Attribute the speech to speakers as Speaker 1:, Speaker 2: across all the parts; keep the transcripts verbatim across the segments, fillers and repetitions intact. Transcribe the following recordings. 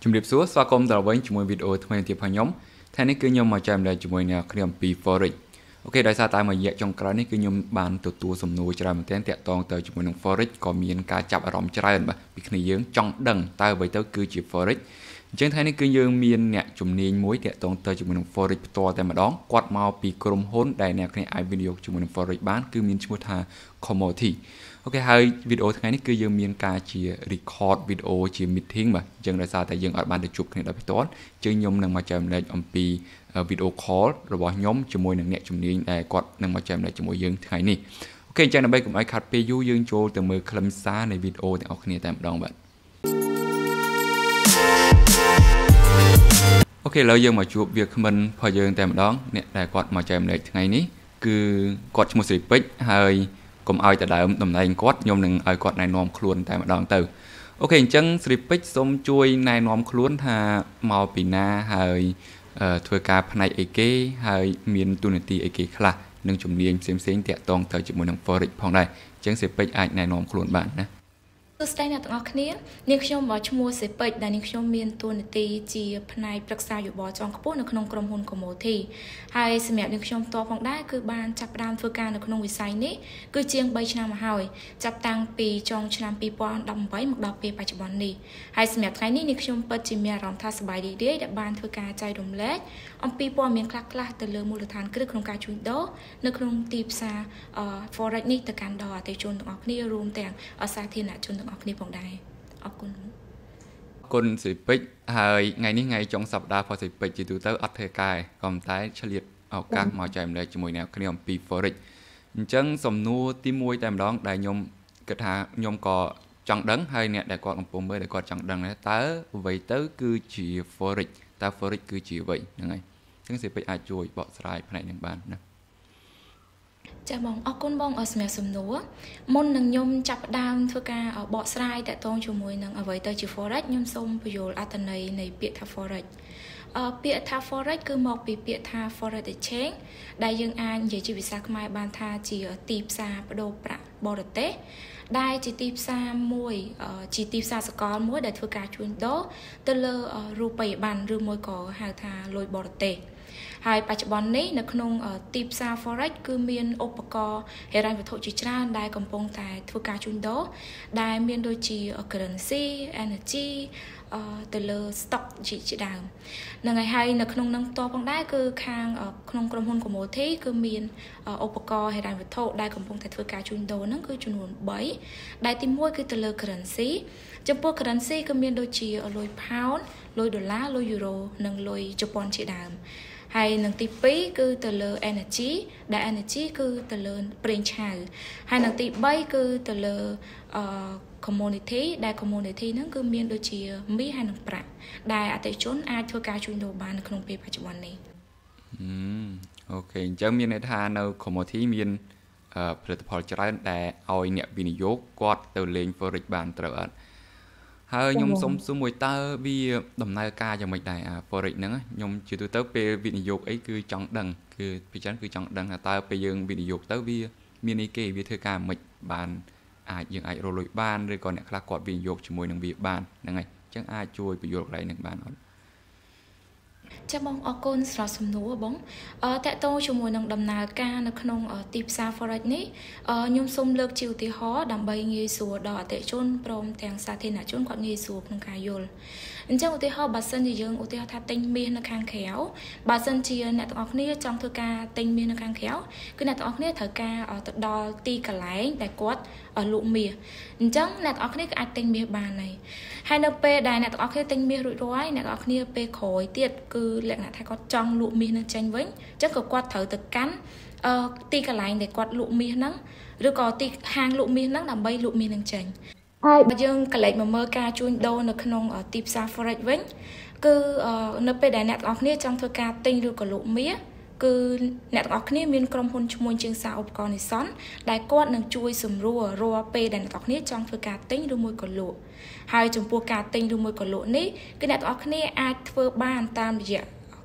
Speaker 1: ជំរាបសួរស្វាគមន៍ដល់វិញជាមួយវីដេអូថ្មីទៀតផងខ្ញុំថ្ងៃនេះគឺខ្ញុំមកចែកម្លែកជាមួយអ្នកគ្នាអំពី Forex អូខេដោយសារតែមួយរយៈចុងក្រោយនេះគឺខ្ញុំបានទទួលសំណួរច្រើនមែនទែនតាក់ទងទៅជាមួយនឹង Forex ក៏មានការចាប់អារម្មណ៍ច្រើនបាទពីគ្នាយើងចង់ដឹងតើអ្វីទៅគឺជា Forex អញ្ចឹងថ្ងៃនេះគឺយើងមានអ្នកជំនាញមួយតាក់ទងទៅជាមួយនឹង Forex ផ្ទាល់តែម្ដងគាត់មកពីក្រុមហ៊ុនដែលអ្នកគ្នាអាចវិនិយោគជាមួយនឹង Forex បានគឺមានឈ្មោះថា Commodity អូខេហើយវីដេអូថ្ងៃនេះគឺយើងមានការជា record វីដេអូជា meeting បាទអញ្ចឹងដោយសារតែយើងអត់បានទៅជួបគ្នាដោយផ្ទាល់អញ្ចឹងខ្ញុំនឹងមកចែកម្លែកអំពីវីដេអូ call របស់ខ្ញុំជាមួយនឹងអ្នកជំនាញដែលគាត់នឹងមកចែកម្លែកជាមួយយើងថ្ងៃនេះអូខេអញ្ចឹងដើម្បីកុំឲ្យខាត់ពេលយូរយើងចូលទៅមើលខ្លឹមសារនៃវីដេអូទាំងអស់គ្នាតែម្ដងបាទអូខេឥឡូវយើងមកជួបវាគ្មិនរបស់យើងតែម្ដងអ្នកដែលគាត់មកចែកម្លែកថ្ងៃនេះគឺគាត់ឈ្មោះស្រីពេជ្រហើយកុំឲ្យតែដើមតំណែងគាត់ខ្ញុំនឹងឲ្យគាត់ណែនាំខ្លួនតែម្ដងទៅអូខេអញ្ចឹងស្រីពេជ្រសូមជួយណែនាំខ្លួនថាមកពីណាហើយធ្វើការផ្នែកអីគេហើយមានទូនាទីអីគេខ្លះនិងជំនាញផ្សេងផ្សេងតាក់ទងទៅជាមួយនឹង Forex ផងដែរអញ្ចឹងស្រីពេជ្រអាចណែនាំខ្លួនបានណា
Speaker 2: សួស្តីអ្នកទាំងអស់គ្នានាងខ្ញុំឈ្មោះសេពេជ្រដែលនាងខ្ញុំមានតួនាទីជាផ្នែកប្រឹក្សាយោបល់ជាន់ខ្ពស់នៅក្នុងក្រុមហ៊ុន Commodity ហើយសម្រាប់នាងខ្ញុំផ្ទាល់ផងដែរគឺបានចាប់ផ្ដើមធ្វើការនៅក្នុងវិស័យនេះគឺជាងបីឆ្នាំមកហើយចាប់តាំងពីចុងឆ្នាំពីរពាន់ដប់ប្រាំមកដល់ពេលបច្ចុប្បន្ននេះហើយសម្រាប់ថ្ងៃនេះនាងខ្ញុំពិតជាមានអារម្មណ៍ថាសប្បាយរីករាយដែលបានធ្វើការចែករំលែកអំពីព័ត៌មានខ្លះៗទៅលើមូលដ្ឋានគ្រឹះក្នុងការជួញដូរនៅក្នុងទីផ្សារ Forex នេះទៅកាន់ដល់អតិថិជនទាំងអស់គ្នារួមទាំងសាធារណជនទាំងអស់គ្នាផងដែរអរគុណ
Speaker 1: អរគុណស្រីពេជ្រហើយថ្ងៃនេះថ្ងៃចុងសប្តាហ៍របស់ស្រីពេជ្រជាទូទៅអត់ធ្វើការក៏តែឆ្លៀតឱកាសមកចែកម្លែកជាមួយអ្នកគ្នាអំពី Forex អញ្ចឹងសំណួរទីមួយតែម្ដងដែលខ្ញុំគិតថាខ្ញុំក៏ចង់ដឹងហើយអ្នកដែលគាត់កំពុងមើលដែលគាត់ចង់ដឹងតើអ្វីទៅគឺជា Forex តើ Forex គឺជាអ្វីហ្នឹងហើយអញ្ចឹងស្រីពេជ្រអាចជួយបកស្រាយផ្នែកនេះបានណា
Speaker 2: ចាបងអរគុណបងសម្រាប់សំណួរមុននឹងខ្ញុំចាប់ផ្ដើមធ្វើការបកស្រាយតាក់ទងជាមួយនឹងអ្វីទៅជា Forex ខ្ញុំសូមបញ្យល់អត្ថន័យនៃពាក្យថា Forex អឺពាក្យថា Forex គឺមកពីពាក្យថា Forex Exchange ដែលយើងអាចនិយាយជាភាសាខ្មែរបានថាជាទីផ្សារប្តូរប្រាក់បរទេសដែលជាទីផ្សារមួយជាទីផ្សារសកលមួយដែលធ្វើការជួញដូរទៅលើរូបិយប័ណ្ណឬមួយក៏ហៅថាលុយបរទេសហើយបច្ចុប្បន្ននេះនៅក្នុងទីផ្សារ Forex គឺមានឧបករណ៍ហិរញ្ញវត្ថុជាច្រើនដែលកំពុងតែធ្វើការជួញដូរដែលមានដូចជា currency energy ទៅលើ stock ជាដើមហ្នឹងហើយហើយនៅក្នុងនឹងតផងដែរគឺខាងក្នុងក្រុមហ៊ុន Commodity គឺមានឧបករណ៍ហិរញ្ញវត្ថុដែលកំពុងតែធ្វើការជួញដូរហ្នឹងគឺចំនួនបីដែលទីមួយគឺទៅលើ currency ចំពោះ currency គឺមានដូចជាលុយ pound លុយដុល្លារលុយ euro និងលុយជប៉ុនជាដើមហើយនឹងទីពីរគឺទៅលើ energy ដែល energy គឺទៅលើប្រេងឆៅហើយនឹងទីបីគឺទៅលើអឺ community ដែល community ហ្នឹងគឺមានដូចជាមាសហើយនឹងប្រាក់ដែលអតិថិជនអាចធ្វើការជួញដូរបាននៅក្នុងពេលបច្ចុប្បន្ននេះ
Speaker 1: អូខេអញ្ចឹងមានន័យថានៅ commodity មានផលិតផលច្រើនដែលឲ្យអ្នកវិនិយោគគាត់ទៅលេង Forex បានត្រូវអត់ហើយខ្ញុំសុំសួរមួយតើវាដំណើរការយ៉ាងម៉េចដែរអា Forex ហ្នឹងខ្ញុំជាទូទៅពេលវិនិយោគអីគឺចង់ដឹងគឺពីច្រើនគឺចង់ដឹងថាតើពេលយើងវិនិយោគទៅវាមានអីគេវាធ្វើការមិនបានអាចយើងអាចរលួយបានឬក៏អ្នកខ្លះគាត់វិនិយោគជាមួយនឹងវាបានហ្នឹងហើយអញ្ចឹងអាចជួយបញ្យល់កន្លែងហ្នឹងបានអត់
Speaker 2: ចាបងអរគុណស្រស់សំណួរបងអឺតកតងជាមួយនឹងដំណើរការនៅក្នុងទីផ្សារ Forex នេះខ្ញុំសូមលើកជាឧទាហរណ៍ដើម្បីងាយស្រួលដល់អតិថិជនព្រមទាំងសាធារណជនគាត់ងាយស្រួលក្នុងការយល់អញ្ចឹងឧទាហរណ៍បើសិនជាយើងឧទាហរណ៍ថាទិញមាសនៅខាងក្រៅបើសិនជាអ្នកទាំងអស់គ្នាចង់ធ្វើការទិញមាសនៅខាងក្រៅគឺអ្នកទាំងអស់គ្នាត្រូវការទៅដល់ទីកន្លែងដែលគាត់លក់មាសអញ្ចឹងអ្នកទាំងអស់គ្នាក៏អាចទិញមាសបានហើយហើយនៅពេលដែលអ្នកទាំងអស់គ្នាទិញមាសរួចរាល់អ្នកទាំងអស់គ្នាពេលក្រោយទៀតគឺលក្ខណៈថាគាត់ចង់លក់មាសនឹងចេញវិញអញ្ចឹងក៏គាត់ត្រូវទៅកាន់អឺទីកន្លែងដែលគាត់លក់មាសហ្នឹងឬក៏ទីហាងលក់មាសហ្នឹងដើម្បីលក់មាសនឹងចេញហើយបើយើងកលេចមកមើលការជួញដូរនៅក្នុងទីផ្សារ Forex វិញគឺនៅពេលដែលអ្នកទាំងអស់គ្នាចង់ធ្វើការទិញឬក៏លក់មាសគឺអ្នកទាំងអស់គ្នាមានក្រុមហ៊ុនឈ្មោះជាងសារឧបករណ៍ Nison ដែលគាត់នឹងជួយសម្រួលរាល់ពេលដែលអ្នកទាំងអស់គ្នាចង់ធ្វើការទិញឬមួយក៏លក់ហើយចំពោះការទិញឬមួយក៏លក់នេះគឺអ្នកទាំងអស់គ្នាអាចធ្វើបានតាមរយៈ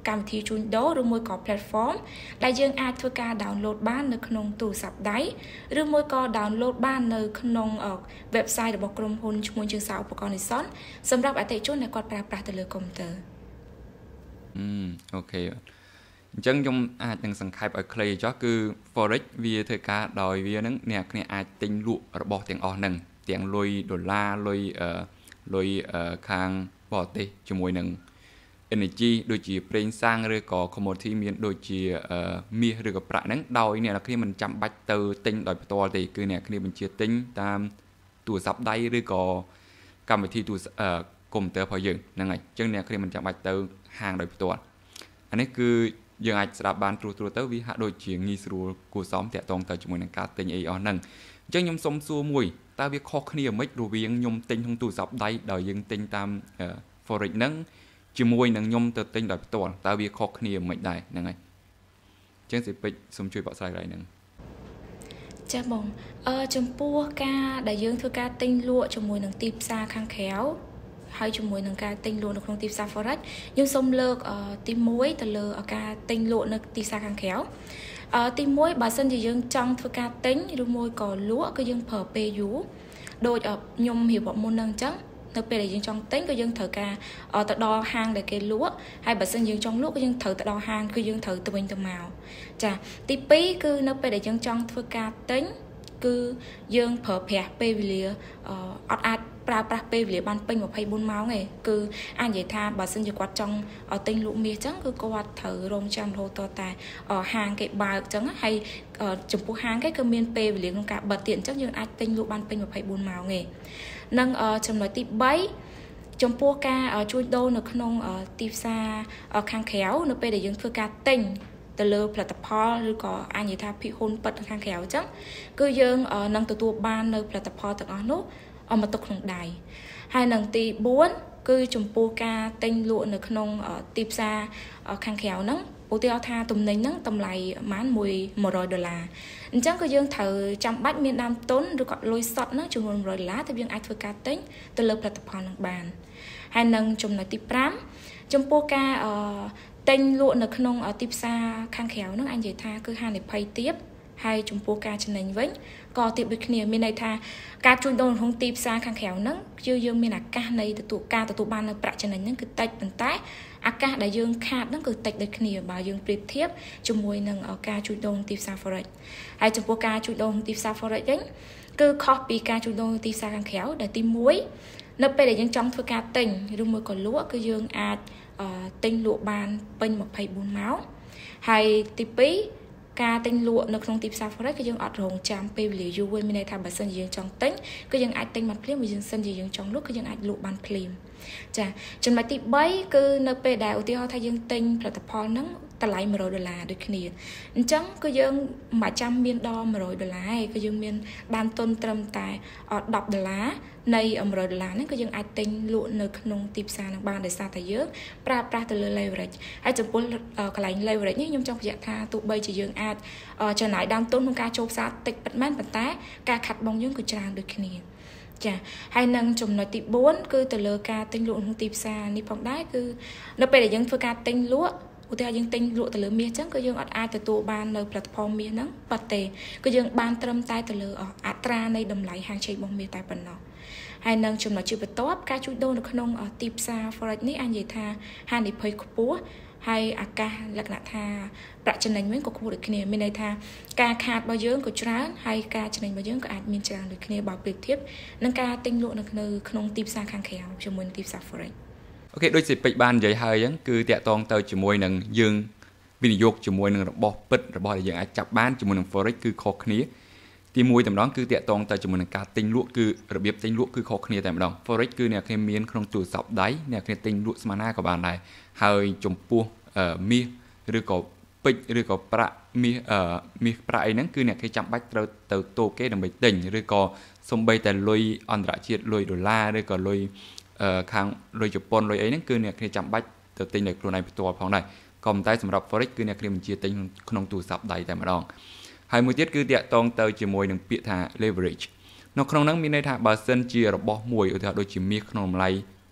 Speaker 2: កម្មវិធីជួញដូរឬមួយក៏ platform ដែលយើងអាចធ្វើការ download បាននៅក្នុងទូរស័ព្ទដៃឬមួយក៏ download បាននៅក្នុង website របស់ក្រុមហ៊ុនឈ្មោះជើងសារឧបករណ៍ Nissan សម្រាប់អតិថិជនដែលគាត់ប្រើប្រាស់ទៅលើកុំព្យូទ័រ
Speaker 1: អូខេអញ្ចឹងខ្ញុំអាចនឹងសង្ខេបឲ្យខ្លីចុះគឺ forex វាធ្វើការដោយវានឹងអ្នកគ្នាអាចទិញលក់របស់ទាំងអស់ហ្នឹងទាំងលុយដុល្លារលុយអឺលុយខាងបរទេសជាមួយនឹង energy ដូចជាប្រេងសាំងឬក៏ commodity មានដូចជាមាសឬក៏ប្រាក់ហ្នឹងដោយអ្នកគ្នាមិនចាំបាច់ទៅទិញដោយផ្ទាល់ទេគឺអ្នកគ្នាបញ្ជាទិញតាមទូរស័ព្ទដៃឬក៏កម្មវិធីទូរស័ព្ទកុំព្យូទ័ររបស់យើងហ្នឹងហើយអញ្ចឹងអ្នកគ្នាមិនចាំបាច់ទៅហាងដោយផ្ទាល់អានេះគឺយើងអាចស្ដាប់បានត្រួសត្រាទៅវាហាក់ដូចជាងាយស្រួលគួរសមតាក់ទងទៅជាមួយនឹងការទិញអីអស់ហ្នឹងអញ្ចឹងខ្ញុំសុំសួរមួយតើវាខុសគ្នាមិនរវាងខ្ញុំទិញក្នុងទូរស័ព្ទដៃដោយយើងទិញតាម forex ហ្នឹងជាមួយនឹងខ្ញុំទៅទិញដោយផ្ទាល់តើវាខុសគ្នាមិនដែរហ្នឹងហើយអញ្ចឹងសិពេចសូមជួយបកស្រាយឡើងហ្នឹង
Speaker 2: ចា៎បងអឺចំពោះការដែលយើងធ្វើការទិញលក់ជាមួយនឹងទីផ្សារខាងក្រៅហើយជាមួយនឹងការទិញលក់នៅក្នុងទីផ្សារ forex ខ្ញុំសូមលើកទីមួយទៅលើការទិញលក់នៅទីផ្សារខាងក្រៅអឺទីមួយបើសិនជាយើងចង់ធ្វើការទិញឬមួយក៏លក់គឺយើងប្រើពេលយូរដូចខ្ញុំរៀបរាប់មុនហ្នឹងអញ្ចឹងនៅពេលដែលយើងចង់ទិញក៏យើងត្រូវការទៅដល់ហាងដែលគេលក់ហើយបើសិនយើងចង់លក់ក៏យើងត្រូវទៅដល់ហាងគឺយើងត្រូវទៅវិញទៅមកចាទីពីរគឺនៅពេលដែលយើងចង់ធ្វើការទិញគឺយើងប្រើប្រាស់ពេលវេលាអត់អាចប្រើប្រាស់ពេលវេលាបានពេញម្ភៃបួនម៉ោងទេគឺអាចនិយាយថាបើសិនជាគាត់ចង់ទិញលក់មាសអញ្ចឹងគឺគាត់ត្រូវរងចាំរហូតតតែហាងគេបើកអញ្ចឹងហើយចំពោះហាងគេគឺមានពេលវេលាក្នុងការបិទទៀតអញ្ចឹងយើងអាចទិញលក់បានពេញម្ភៃបួនម៉ោងទេនិងចំណុចទីបីចំពោះការជួញដូរនៅក្នុងទីផ្សារខាងក្រៅនៅពេលដែលយើងធ្វើការទិញទៅលើផលិតផលឬក៏អាចនិយាយថាភិហ៊ុនពិតខាងក្រៅអញ្ចឹងគឺយើងនឹងទទួលបាននៅផលិតផលទាំងអស់នោះអមទុកក្នុងដៃហើយនឹងទីបួនគឺចំពោះការទិញលក់នៅក្នុងទីផ្សារខាងក្រៅហ្នឹងឧទាហរណ៍ថាទំនិញហ្នឹងតម្លៃប្រហែលមួយរយដុល្លារអញ្ចឹងក៏យើងត្រូវចាំបាច់មានដើមទុនឬក៏លុយសុទ្ធហ្នឹងចំនួនមួយរយដុល្លារទៅយើងអាចធ្វើការទិញទៅលើផលិតផលហ្នឹងបានហើយនឹងចំណុចទីប្រាំចំពោះការទិញលក់នៅក្នុងទីផ្សារខាងក្រៅហ្នឹងអាចនិយាយថាគឺហានិភ័យទាបហើយចំពោះការចំណេញវិញក៏ទាបដូចគ្នាមានន័យថាការជួញដូរក្នុងទីផ្សារខាងក្រៅហ្នឹងគឺយើងមានឱកាសនៃទទួលការទទួលបាននៅប្រាក់ចំណេញហ្នឹងគឺតិចប៉ុន្តែឱកាសដែលយើងខាតហ្នឹងគឺតិចដូចគ្នាបើយើងប្រៀបធៀបជាមួយនឹងការជួញដូរទីផ្សារ forex ហើយចំពោះការជួញដូរទីផ្សារ forex វិញគឺខុសពីការជួញដូរទីផ្សារខាងក្រៅដែលទីមួយនៅពេលដែលយើងចង់ធ្វើការទិញឬមួយក៏លក់គឺយើងអាចទិញលក់បានពេញម្ភៃបួនម៉ោងហើយទីពីរការទិញលក់នៅក្នុងទីផ្សារ forex គឺយើងអត់រងចាំពេលវេលាយូរមានន័យថាបើសិនជាយើងចង់ទិញគឺយើងអាចទិញបានភ្លាមបើយើងសិនជាយើងចង់លក់គឺយើងអាចលក់បានភ្លាមចាចំណុចទីបីគឺនៅពេលដែលឧទាហរណ៍ថាយើងទិញផលិតផលហ្នឹងតម្លៃមួយរយដុល្លារដូចគ្នាអញ្ចឹងគឺយើងមិនបាច់ចាំមានដល់មួយរយដុល្លារទេគឺយើងមានដើមទុនត្រឹមតែដប់ដុល្លារនៃមួយរយដុល្លារហ្នឹងគឺយើងអាចទិញលក់នៅក្នុងទីផ្សារហ្នឹងបានដោយសារតែយើងប្រើប្រាស់ទៅលើ leverage ហើយចំពោះកន្លែង leverage នេះខ្ញុំចង់បញ្ជាក់ថាទោះបីជាយើងអាចចំណាយដើមទុនក្នុងការចូលផ្សារតិចប៉ុន្មានប៉ុន្តែការខាត់បងយើងគឺច្រើនដូចគ្នាចាហើយនឹងចំណុចទីបួនគឺទៅលើការទិញលក់ក្នុងទីផ្សារនេះផងដែរគឺនៅពេលដែលយើងធ្វើការទិញលក់ឧទាហរណ៍យើងទិញលក់ទៅលើមាសអញ្ចឹងគឺយើងអត់អាចទទួលបាននៅផលិតផលមាសហ្នឹងប៉ុន្តែគឺយើងបានត្រឹមតែទៅលើអត្រានៃតម្លៃហាងឆេករបស់មាសតែប៉ុណ្ណោះហើយនឹងចំណុចជាបន្ទាប់ការជួញដូរនៅក្នុងទីផ្សារ forex នេះអាចនិយាយថាហានិភ័យខ្ពស់ហើយអាកាសលក្ខណៈថាប្រាក់ចំណេញវិញក៏ខ្ពស់ដូចគ្នាមានន័យថាការខាតរបស់យើងក៏ច្រើនហើយការចំណេញរបស់យើងក៏អាចមានច្រើនដូចគ្នាបើប្រៀបធៀបនឹងការទិញលក់នៅក្នុងទីផ្សារខាងក្រៅជាមួយនឹងទីផ្សារ forex
Speaker 1: អូខេដូចសិពេចបាននិយាយហើយអញ្ចឹងគឺតាក់ទងទៅជាមួយនឹងយើងវិនិយោគជាមួយនឹងរបស់ពិតរបស់ដែលយើងអាចចាប់បានជាមួយនឹង forex គឺខុសគ្នាទីមួយតែម្ដងគឺតាក់ទងទៅជាមួយនឹងការទិញលក់គឺរបៀបទិញលក់គឺខុសគ្នាតែម្ដង forex គឺអ្នកគេមានក្នុងទូរស័ព្ទដៃអ្នកគេទិញលក់ស្មើណាក៏បានដែរហើយចំពោះមាសឬក៏ពេជ្រឬក៏ប្រាក់មាសមាសប្រាក់អីហ្នឹងគឺអ្នកគេចាំបាច់ត្រូវទៅតូគេដើម្បីទិញឬក៏សំបីតែលុយអន្តរជាតិលុយដុល្លារឬក៏លុយខាងលុយជប៉ុនលុយអីហ្នឹងគឺអ្នកគេចាំបាច់ទៅទិញនៅខ្លួនឯងផ្ទាល់ផងដែរក៏ប៉ុន្តែសម្រាប់ forex គឺអ្នកគេបញ្ជាទិញក្នុងទូរស័ព្ទដៃតែម្ដងហើយមួយទៀតគឺតាក់ទងទៅជាមួយនឹងពាក្យថា leverage នៅក្នុងហ្នឹងមានន័យថាបើសិនជារបស់មួយឧទាហរណ៍ដូចជាមាសក្នុងតម្លៃ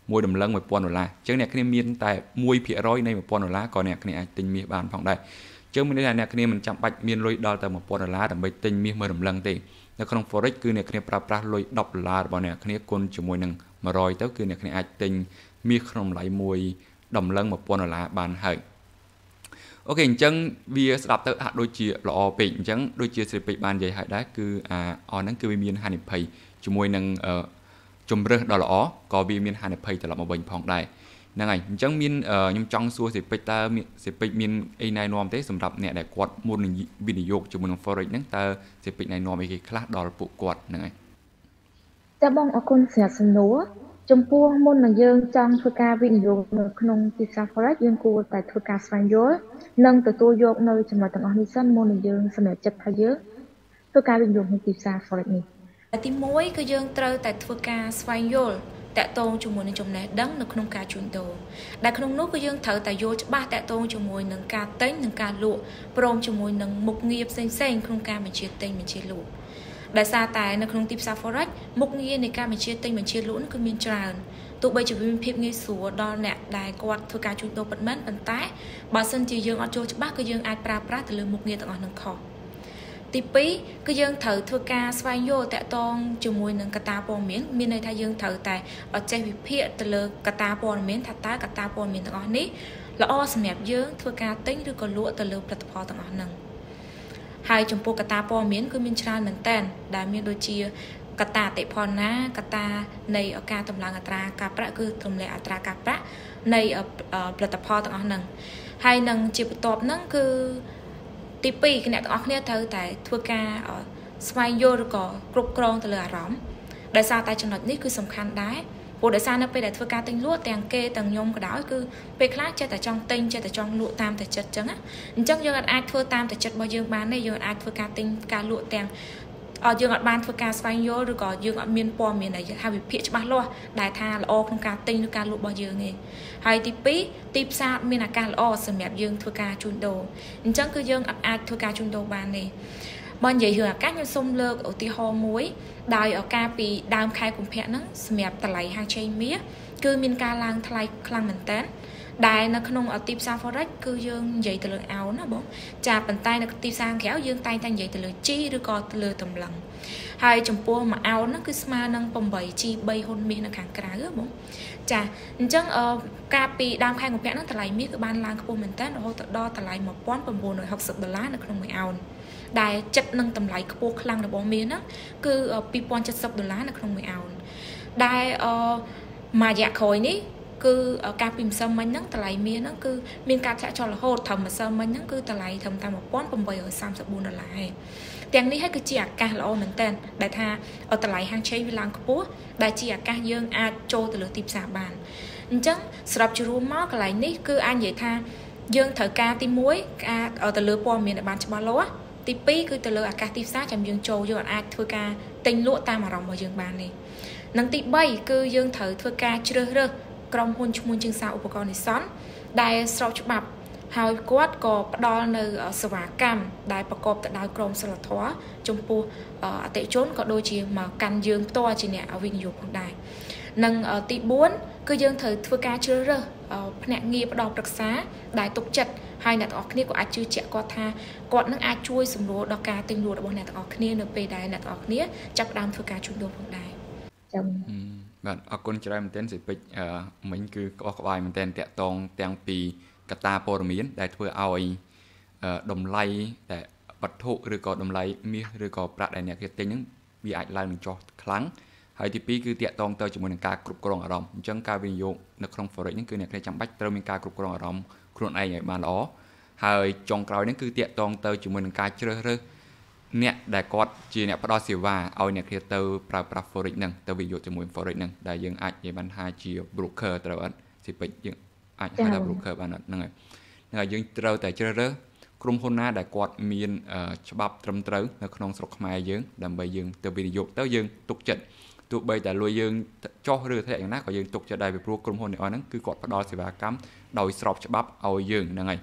Speaker 1: មួយដំឡឹងmột nghìn đô laចឹងអ្នកគ្នាមានតែone percentនៃone nghìnដុល្លារក៏អ្នកគ្នាអាចទិញមាសបានផងដែរចឹងមានន័យថាអ្នកគ្នាមិនចាំបាច់មានលុយដល់តែone nghìnដុល្លារដើម្បីទិញមាសមួយដំឡឹងទេនៅក្នុង forex គឺអ្នកគ្នាប្រើប្រាស់លុយtenដុល្លាររបស់អ្នកគ្នាគុណជាមួយនឹងone hundredទៅគឺអ្នកគ្នាអាចទិញមាសក្នុងតម្លៃមួយដំឡឹងone nghìnដុល្លារបានហើយអូខេអញ្ចឹងវាស្ដាប់ទៅហាក់ដូចជាល្អពេកអញ្ចឹងដូចជាស្រីពេជ្របាននិយាយឲ្យដែរគឺអាអស់ហ្នឹងគឺវាមានហានិភ័យជាមួយនឹងជំរើសដ៏ល្អក៏វាមានហានិភ័យត្រឡប់មកវិញផងដែរហ្នឹងហើយអញ្ចឹងមានខ្ញុំចង់សួរស្រីពេជ្រតើស្រីពេជ្រមានអីណែនាំទេសម្រាប់អ្នកដែលគាត់មុននឹងវិនិយោគជាមួយនឹង forex ហ្នឹងតើស្រីពេជ្រណែនាំអីគេខ្លះដល់ពួកគាត់ហ្នឹងហើយ
Speaker 3: ចាបងអរគុណសម្រាប់សំណួរចំពោះមុននឹងយើងចង់ធ្វើការវិនិយោគនៅក្នុងទីផ្សារ forex យើងគួរតែធ្វើការស្វែងយល់និងទទួលយកនៅចំណុចទាំងអស់នេះសិនមុននឹងយើងសម្រេចចិត្តថាយើងធ្វើការវិនិយោគនៅទីផ្សារ forex នេះ
Speaker 2: ទីមួយគឺយើងត្រូវតែធ្វើការស្វែងយល់តាក់ទងជាមួយនឹងចំណេះដឹងនៅក្នុងការជួញដូរដែលក្នុងនោះគឺយើងត្រូវតែយល់ច្បាស់តាក់ទងជាមួយនឹងការទិញនិងការលក់ព្រមជាមួយនឹងមុខងារផ្សេងៗក្នុងការបញ្ជាទិញបញ្ជាលក់ដោយសារតែនៅក្នុងទីផ្សារ forex មុខងារនៃការបញ្ជាទិញបញ្ជាលក់គឺមានច្រើនទោះបីជាវាមានភាពងាយស្រួលដល់អ្នកដែលគាត់ធ្វើការជួញដូរពិតមែនប៉ុន្តែបើសិនជាយើងអត់យល់ច្បាស់គឺយើងអាចប្រើប្រាស់ទៅលើមុខងារទាំងអស់នឹងខុសទីពីរគឺយើងត្រូវធ្វើការស្វែងយល់តាក់ទងជាមួយនឹងកត្តាព័ត៌មានមានន័យថាយើងត្រូវតែចេះវិភាគទៅលើកត្តាព័ត៌មានថាតើកត្តាព័ត៌មានទាំងអស់នេះល្អសម្រាប់យើងធ្វើការទិញឬក៏លក់ទៅលើផលិតផលទាំងអស់ហ្នឹងហើយចំពោះកត្តាព័ត៌មានគឺមានច្រើនមែនតើដែលមានដូចជាកត្តាអតិផរណាកត្តានៃការតម្លើងអត្រាការប្រាក់គឺទម្លាក់អត្រាការប្រាក់នៃផលិតផលទាំងអស់ហ្នឹងហើយនឹងជាបន្ទាប់ហ្នឹងគឺទីពីរគឺអ្នកទាំងអស់គ្នាត្រូវតែធ្វើការស្វែងយល់ឬក៏គ្រប់គ្រងទៅលើអារម្មណ៍ដោយសារតែចំណុចនេះគឺសំខាន់ដែរព្រោះដោយសារនៅពេលដែលធ្វើការទិញលក់ទាំងគេទាំងខ្ញុំក៏ដោយគឺពេលខ្លះចេះតែចង់ទិញចេះតែចង់លក់តាមតែចិត្តអញ្ចឹងណាអញ្ចឹងយើងអាចធ្វើតាមតែចិត្តរបស់យើងបានទេយើងអាចធ្វើការទិញការលក់ទាំងអត់យើងអត់បានធ្វើការស្វែងយល់ឬក៏យើងអត់មានព័ត៌មានដែលថាវិភាគច្បាស់លាស់ដែលថាល្អក្នុងការទិញឬការលក់របស់យើងទេហើយទីពីរទីផ្សារមានឱកាសល្អសម្រាប់យើងធ្វើការជួញដូរអញ្ចឹងគឺយើងអាចធ្វើការជួញដូរបានទេបើនិយាយរឿងឱកាសខ្ញុំសូមលើកឧទាហរណ៍មួយដោយឱកាសពីដើមខែកុម្ភៈហ្នឹងសម្រាប់តម្លៃហាងឆេងមាសគឺមានការឡើងថ្លៃខ្លាំងមែនតើដែលនៅក្នុងទីផ្សារ forex គឺយើងនិយាយទៅលើអោនណាបងចាប៉ុន្តែនៅទីផ្សារក្រៅយើងតែងតែនិយាយទៅលើ G ឬក៏ទៅលើតម្លឹងហើយចំពោះមួយអោនហ្នឹងគឺស្មើនឹងeight G 3ហ៊ុនមាសនៅខាងក្រៅបងចាអញ្ចឹងកាលពីដើមខែកុម្ភៈហ្នឹងតម្លៃមាសគឺបានឡើងខ្ពស់មែនតើរហូតដល់តម្លៃnineteen sixtyដុល្លារនៅក្នុងមួយអោនដែលចិត្តនឹងតម្លៃខ្ពស់ខ្លាំងរបស់មាសហ្នឹងគឺtwo thousand seventyដុល្លារនៅក្នុងមួយអោនដែលអឺមួយរយៈក្រោយនេះគឺការពីម្សិលមិញហ្នឹងតម្លៃមាសហ្នឹងគឺមានការធ្លាក់ចុះរហូតត្រឹមម្សិលមិញហ្នឹងគឺតម្លៃត្រឹមតែeighteen thirty-fourដុល្លារឯងទាំងនេះហើយគឺជាឱកាសល្អមែនតើដែលថាតម្លៃហាងឆេងវាឡើងខ្ពស់ដែលជាឱកាសយើងអាចចូលទៅលើទីផ្សារបានអញ្ចឹងសរុបជារួមមកកន្លែងនេះគឺអាចនិយាយថាយើងត្រូវការទីមួយការទៅលើព័ត៌មានឲ្យបានច្បាស់លាស់ទីពីរគឺទៅលើឱកាសទីផ្សារចាំយើងចូលយើងអាចធ្វើការទិញលក់តាមអារម្មណ៍របស់យើងបាននេះនិងទី3គឺយើងត្រូវធ្វើការជ្រើសរើសក្រុមហ៊ុនឈ្មោះជាងសារឧបករណ៍និស្សិតដែលស្របច្បាប់ហើយគាត់ក៏ផ្ដល់នៅសេវាកម្មដែលប្រកបទៅដោយក្រមសីលធម៌ចំពោះអតិថិជនក៏ដូចជាមកកាន់យើងផ្ទាល់ជាអ្នកវិនិយោគផងដែរនិងទីfourគឺយើងត្រូវធ្វើការជ្រើសរើសភ្នាក់ងារផ្ដល់ប្រឹក្សាដែលទុកចិត្តហើយអ្នកទាំងអស់គ្នាក៏អាចជឿជាក់គាត់ថាគាត់នឹងអាចជួយសម្រួលដល់ការទិញលក់របស់អ្នកទាំងអស់គ្នានៅពេលដែលអ្នកទាំងអស់គ្នាចាប់ផ្ដើមធ្វើការជួញដូរផងដែរ
Speaker 3: ចា៎
Speaker 1: បាទអរគុណច្រើនមែនទែនសិពេជ្រអឺមិញគឺក្បោះក្បាយមែនទែនតាក់តងទាំងពីកត្តាព័ត៌មានដែលធ្វើឲ្យតម្លៃតែវត្ថុឬក៏តម្លៃមាសឬក៏ប្រាក់ដែលអ្នកគេទិញហ្នឹងវាអាចឡើងនឹងចុះខ្លាំងហើយទីពីរគឺតាក់តងទៅជាមួយនឹងការគ្រប់គ្រងអារម្មណ៍អញ្ចឹងការវិនិយោគនៅក្នុង forex ហ្នឹងគឺអ្នកគេចាំបាច់ត្រូវមានការគ្រប់គ្រងអារម្មណ៍ខ្លួនឯងឲ្យបានល្អហើយចុងក្រោយហ្នឹងគឺតាក់តងទៅជាមួយនឹងការជ្រើសរើសអ្នកដែលគាត់ជាអ្នកផ្ដល់សេវាឲ្យអ្នកគេទៅប្រើប្រាស់ forex ហ្នឹងទៅវិនិយោគជាមួយ forex ហ្នឹងដែលយើងអាចនិយាយបានថាជា broker ត្រូវអត់សិពេជ្រយើងអាចហៅថា broker បានអត់ហ្នឹងហើយហ្នឹងហើយយើងត្រូវតែជ្រើសរើសក្រុមហ៊ុនណាដែលគាត់មានច្បាប់ត្រឹមត្រូវនៅក្នុងស្រុកខ្មែរយើងដើម្បីយើងទៅវិនិយោគទៅយើងទុកចិត្តទោះបីតែលុយយើងចុះឬថាយ៉ាងណាក៏យើងទុកចិត្តដែរពីព្រោះក្រុមហ៊ុននេះអស់ហ្នឹងគឺគាត់ផ្ដល់សេវាកម្មដោយស្របច្បាប់ឲ្យយើងហ្នឹងហើយ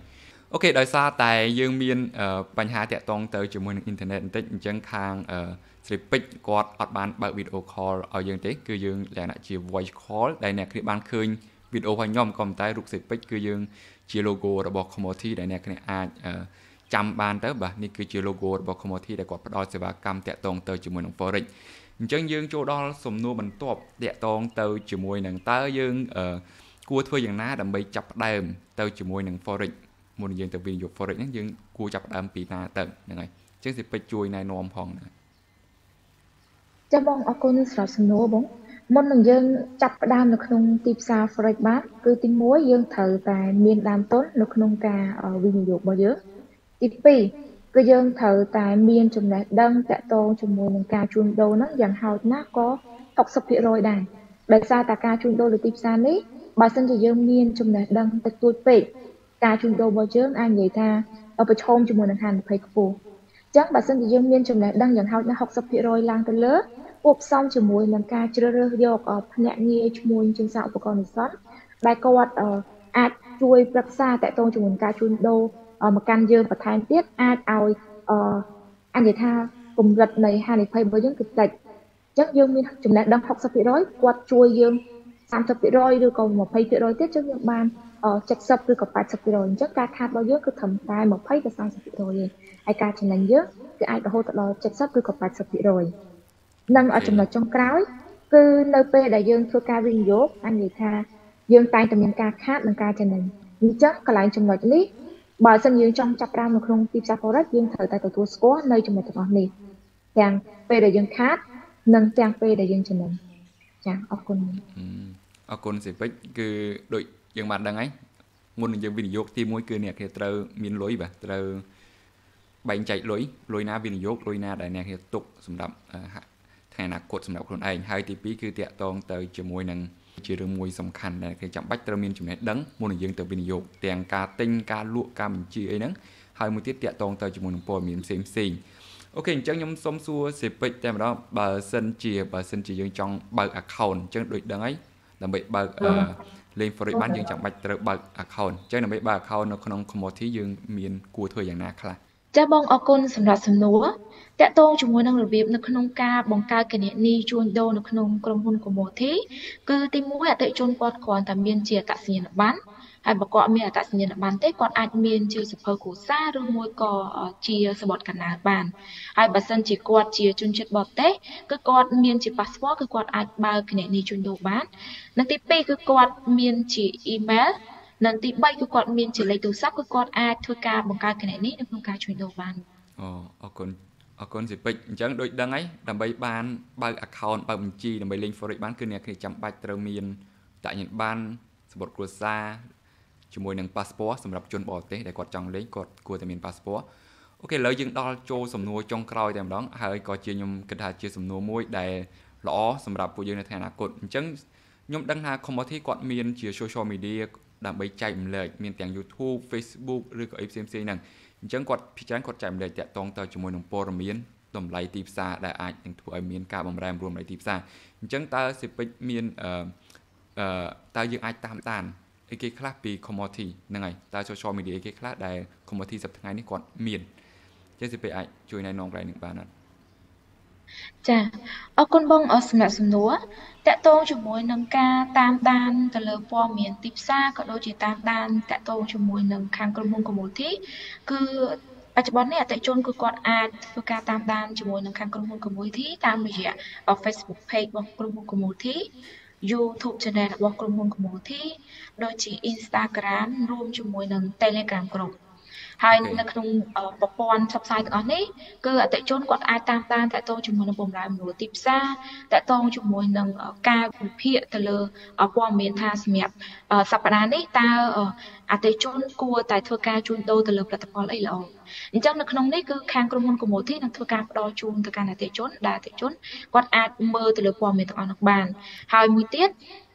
Speaker 1: ok ដោយសារតែយើងមានបញ្ហាតាក់ទងទៅជាមួយនឹងអ៊ីនធឺណិតបន្តិចអញ្ចឹងខាងស្រីពេជ្រគាត់អត់បានបើក video call ឲ្យយើងទេគឺយើងលក្ខណៈជា voice call ដែលអ្នកគ្នាបានឃើញ video របស់ខ្ញុំក៏តែរូបស្រីពេជ្រគឺយើងជា logo របស់ Commodity ដែលអ្នកគ្នាអាចចាំបានទៅបាទនេះគឺជា logo របស់ Commodity ដែលគាត់ផ្ដល់សេវាកម្មតាក់ទងទៅជាមួយនឹង Forex អញ្ចឹងយើងចូលដល់សំណួរបន្ទាប់តាក់ទងទៅជាមួយនឹងតើយើងគួរធ្វើយ៉ាងណាដើម្បីចាប់ផ្ដើមទៅជាមួយនឹង Forex មុនយើងទៅវិនិយោគ Forex ហ្នឹងយើងគួរចាប់ផ្ដើមពីណាទៅហ្នឹងហើយអញ្ចឹងសិពេចជួយណែនាំផងណា
Speaker 3: ចាបងអរគុណសម្រាប់សំណួរបងមុននឹងយើងចាប់ផ្ដើមនៅក្នុងទីផ្សារ Forex បានគឺទីមួយយើងត្រូវតែមានដើមទុននៅក្នុងការវិនិយោគរបស់យើងទីពីរគឺយើងត្រូវតែមានចំណេះដឹងតាក់ទងជាមួយនឹងការជួញដូរហ្នឹងយ៉ាងហោចណាស់ក៏ หกสิบเปอร์เซ็นต์ ដែរដោយសារតែការជួញដូរលើទីផ្សារនេះបើសិនជាយើងមានចំណេះដឹងតិចតួចពេកការជួញដូររបស់យើងអាចនិយាយថាប្រឈមជាមួយនឹងហានិភ័យខ្ពស់អញ្ចឹងបើសិនជាយើងមានចំណេះដឹងយ៉ាងហោចណាស់ หกสิบเปอร์เซ็นต์ ឡើងទៅលើគួបផ្សំជាមួយនឹងការជ្រើសរើសយកភ្នាក់ងារឈ្មោះជាងសារឧបករណ៍និស្សិតដែលគាត់អាចជួយប្រឹក្សាតាក់ទងជាមួយនឹងការជួញដូរមកកាន់យើងបន្ថែមទៀតអាចឲ្យអញ្ញថាកម្រិតនៃហានិភ័យរបស់យើងគឺតិចអញ្ចឹងយើងមានចំណេះដឹង หกสิบเปอร์เซ็นต์ គាត់ជួយយើង สามสิบเปอร์เซ็นต์ ឬក៏ ยี่สิบเปอร์เซ็นต์ ទៀតចឹងយើងបាន เจ็ดสิบ ឬក៏ แปดสิบเปอร์เซ็นต์ អញ្ចឹងការខាតរបស់យើងគឺត្រឹមតែ ยี่สิบ ទៅ สามสิบเปอร์เซ็นต์ ទេហើយការចំណេញយើងគឺអាចរហូតដល់ เจ็ดสิบ ឬក៏ แปดสิบเปอร์เซ็นต์ និងចំណុចចុងក្រោយគឺនៅពេលដែលយើងធ្វើការវិនិយោគអញ្ញថាយើងតែងតែមានការខាតនិងការចំណេញអញ្ចឹងកន្លែងចំណុចនេះបើសិនយើងចង់ចាប់ផ្ដើមនៅក្នុងទីផ្សារ Forex យើងត្រូវតែទទួលស្គាល់នៅចំណុចទាំងអស់នេះទាំងពេលដែលយើងខាតនិងទាំងពេលដែលយើងចំណេញចាអរគុណ
Speaker 1: អរគុណសិពេចគឺដូចយើងបានដឹងហើយមុននឹងយើងវិនិយោគទីមួយគឺអ្នកគេត្រូវមានលុយបាទត្រូវបែងចែកលុយលុយណាវិនិយោគលុយណាដែលអ្នកគេទុកសម្រាប់ថ្ងៃអនាគតសម្រាប់ខ្លួនឯងហើយទីពីរគឺតាក់ទងទៅជាមួយនឹងជារឿងមួយសំខាន់ដែលគេចាំបាច់ត្រូវមានចំណេះដឹងមុននឹងយើងទៅវិនិយោគទាំងការទិញការលក់ការបញ្ជាអីហ្នឹងហើយមួយទៀតតាក់ទងទៅជាមួយនឹងព័ត៌មានផ្សេងផ្សេងអូខេអញ្ចឹងខ្ញុំសុំសួរសិពេចតែម្ដងបើសិនជាបើសិនជាយើងចង់បើក account អញ្ចឹងដូចដឹងហើយដើម្បីបើកលេង Forex បានយើងចាំបាច់ត្រូវបើក account អញ្ចឹងដើម្បីបើក account នៅក្នុង Commodity យើងមានគួរធ្វើយ៉ាងណាខ្លះ
Speaker 2: ចាបងអរគុណសម្រាប់សំណួរតាក់ទងជាមួយនឹងរបៀបនៅក្នុងការបង្កើតគណនីជួញដូរនៅក្នុងក្រុមហ៊ុន Commodity គឺទីមួយអតិថិជនគាត់គ្រាន់តែមានជាអត្តសញ្ញាណប័ណ្ណហើយបើគាត់មានអត្តសញ្ញាណប័ណ្ណទេគាត់អាចមានជាសៀវភៅគ្រួសារឬមួយក៏ជាសំបុត្រកណ្ដាលបានហើយបើសិនជាគាត់ជាជនជាតិបរទេសគឺគាត់មានជា passport គឺគាត់អាចបើកគណនីជួញដូរបាននិងទីពីរគឺគាត់មានជា email និងទីបីគឺគាត់មានជាលេខទូរស័ព្ទគឺគាត់អាចធ្វើការបង្កើតគណនីនៅក្នុងការជួញដូរបាន
Speaker 1: អូអរគុណអរគុណសិពេចអញ្ចឹងដូចដឹងហើយដើម្បីបានបើក account បើកបញ្ជីដើម្បីលេង Forex បានគឺអ្នកគ្នាចាំបាច់ត្រូវមានតញ្ញប័ណ្ណសំបុត្រគ្រួសារជាមួយនឹង passport សម្រាប់ជនបរទេសដែលគាត់ចង់លេងគាត់គួរតែមាន passport អូខេឥឡូវយើងដល់ចូលសំណួរចុងក្រោយតែម្ដងហើយក៏ជាខ្ញុំគិតថាជាសំណួរមួយដែលល្អសម្រាប់ពួកយើងនៅថ្ងៃអនាគតអញ្ចឹងខ្ញុំដឹងថា Commodity គាត់មានជា social media ដើម្បីចែករំលែកមានទាំង YouTube Facebook ឬក៏អីផ្សេងៗហ្នឹងអញ្ចឹងគាត់ពិចារណាគាត់ចែករំលែកតាក់ទងទៅជាមួយនឹងព័ត៌មានតម្លៃទីផ្សារដែលអាចនឹងធ្វើឲ្យមានការបម្រែបម្រួលតម្លៃទីផ្សារអញ្ចឹងតើសិពេចមានអឺអឺតើយើងអាចតាមដានអីគេខ្លះពី Commodity ហ្នឹងហើយតើ social media អីគេខ្លះដែល Commodity សប្តាហ៍ថ្ងៃនេះគាត់មានចេះសិពេចអាចជួយណែនាំកន្លែងនេះបានអត់
Speaker 2: ចាអរគុណបងសម្រាប់សំណួរតកតងជាមួយនឹងការតាមដានទៅលើព័ត៌មានទីផ្សារក៏ដូចជាតាមដានតកតងជាមួយនឹងខាងក្រុមហ៊ុន Commodity គឺបច្ចុប្បន្ននេះអតិថិជនគឺគាត់អាចធ្វើការតាមដានជាមួយនឹងខាងក្រុមហ៊ុន Commodity តាមរយៈ Facebook page របស់ក្រុមហ៊ុន Commodity YouTube channel របស់ក្រុមហ៊ុន Commodity ដូចជា Instagram រួមជាមួយនឹង Telegram Group ហើយនៅក្នុងប្រព័ន្ធផ្សព្វផ្សាយទាំងអស់នេះគឺអតិថិជនគាត់អាចតាមដានតាក់ទងជាមួយនឹងបម្រែបម្រួលទីផ្សារតាក់ទងជាមួយនឹងការវិភាគទៅលើព័ត៌មានថាសម្រាប់សប្តាហ៍នេះតើអតិថិជនគួរតែធ្វើការជួញដូរទៅលើផលិតផលអីល្អអញ្ចឹងនៅក្នុងនេះគឺខាងក្រុមហ៊ុន Commodity នឹងធ្វើការផ្ដល់ជូនទៅកាន់អតិថិជនដែលអតិថិជនគាត់អាចមើលទៅលើព័ត៌មានទាំងអស់នោះបានហើយមួយទៀត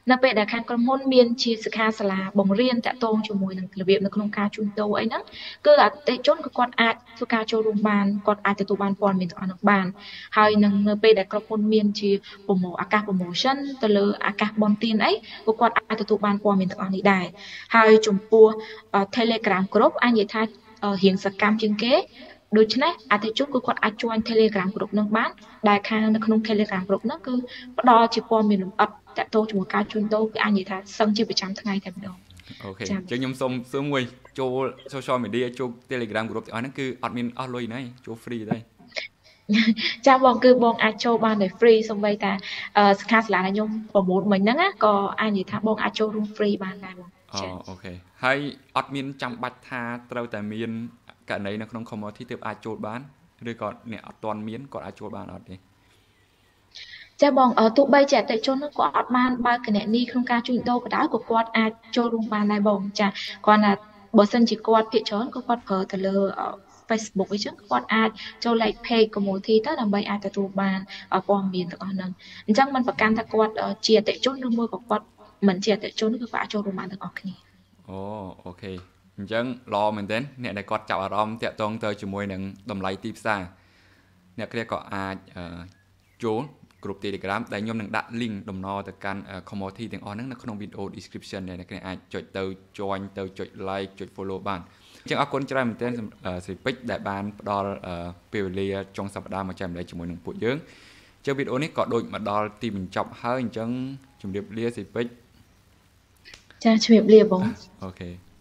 Speaker 2: នៅពេលដែលខាងក្រុមហ៊ុនមានជាសិក្ខាសាលាបង្រៀនតាក់ទងជាមួយនឹងរបៀបនៅក្នុងការជួញដូរអីហ្នឹងគឺអតិថិជនក៏គាត់អាចធ្វើការចូលរួមបានគាត់អាចទទួលបានព័ត៌មានទាំងអស់នោះបានហើយនឹងនៅពេលដែលក្រុមហ៊ុនមានជាប្រម៉ូអាកាស promotion ទៅលើអាកាសបនទានអីក៏គាត់អាចទទួលបានព័ត៌មានទាំងអស់នេះដែរហើយចំពោះ Telegram group អាចនិយាយថារៀងសកម្មជាងគេដូច្នេះអតិថិជនគឺគាត់អាច join Telegram group នឹងបានដែលខាងនៅក្នុង Telegram group ហ្នឹងគឺផ្ដល់ជាព័ត៌មានលម្អិតតាក់ទងជាមួយការជួញដូរគឺអាចនិយាយថាសឹងជាប្រចាំថ្ងៃតែម្ដង
Speaker 1: អូខេអញ្ចឹងខ្ញុំសូមសួរមួយចូល social media ចូល Telegram group ទាំងអស់ហ្នឹងគឺអត់មានអស់លុយណាចូល free ទេ
Speaker 2: ចាបងគឺបងអាចចូលបានដោយ free សូម្បីតែសិក្ខាសាលាដែលខ្ញុំប្រម៉ូទមិញហ្នឹងក៏អាចនិយាយថាបងអាចចូលរួម free បានដែរបង
Speaker 1: អូអូខេហើយអត់មានចាំបាច់ថាត្រូវតែមានករណីនៅក្នុង commodity ទើបអាចចូលបានឬក៏អ្នកអត់ទាន់មានគាត់អាចចូលបានអត់ទេ
Speaker 2: ចាបងទោះបីជាអតិថិជនគាត់អត់បានបើកគណនីក្នុងការជួញដូរក៏ដោយក៏គាត់អាចចូលរួមបានដែរបងចាគាត់ថាបើសិនជាគាត់ភាគច្រើនក៏គាត់ប្រើទៅលើ Facebook អញ្ចឹងគាត់អាចចូល like page commodity ទៅដើម្បីអាចទទួលបានព័ត៌មានទាំងអស់ហ្នឹងអញ្ចឹងมันប្រកាន់ថាគាត់ជាអតិថិជនឬមួយក៏គាត់មិនជាអតិថិជនគឺគាត់អាចចូលរួមបានទាំងអស់គ្នា
Speaker 1: អូអូខេអញ្ចឹងល្អមែនទែនអ្នកដែលគាត់ចាប់អារម្មណ៍តាក់ទងទៅជាមួយនឹងតម្លៃទីផ្សារអ្នកគ្នាក៏អាចចូលក្រុម Telegram ដែលខ្ញុំនឹងដាក់ link ដំណរទៅកាន់ commodity ទាំងអស់ហ្នឹងនៅក្នុង video description ដែលអ្នកគ្នាអាចចុចទៅ join ទៅចុច like ចុច follow បានអញ្ចឹងអរគុណច្រើនមែនទែនសេពេចដែលបានផ្ដល់ពេលវេលាចុងសប្តាហ៍មកចែករំលែកជាមួយនឹងពួកយើងអញ្ចឹងវីដេអូនេះក៏ដូចមកដល់ទីបញ្ចប់ហើយអញ្ចឹងជម្រាបលាសេពេច
Speaker 2: ចាជម្រាបលាបង
Speaker 1: អូខេ